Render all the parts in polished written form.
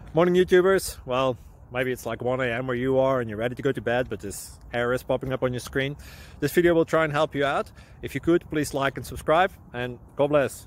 Morning YouTubers. Well, maybe it's like 1 a.m. where you are and you're ready to go to bed, but this error is popping up on your screen. This video will try and help you out. If you could, please like and subscribe, and God bless.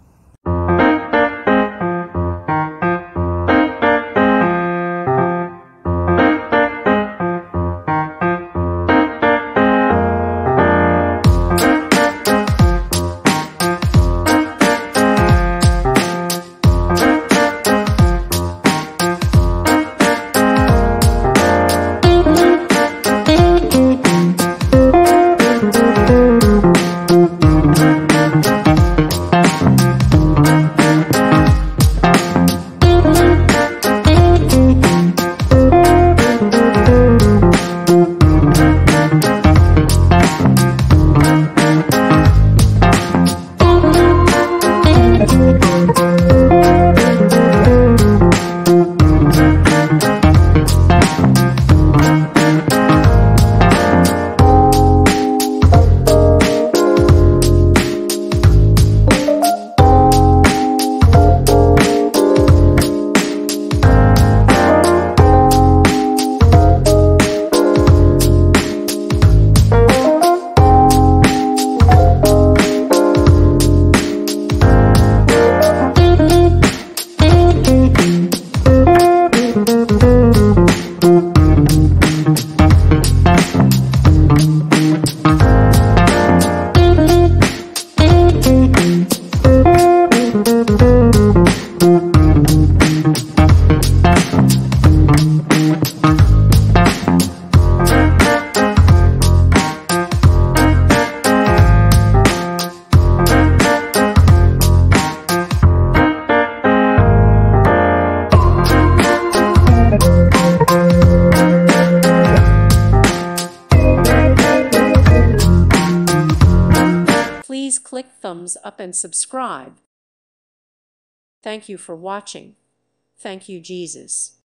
Please click thumbs up and subscribe. Thank you for watching. Thank you, Jesus.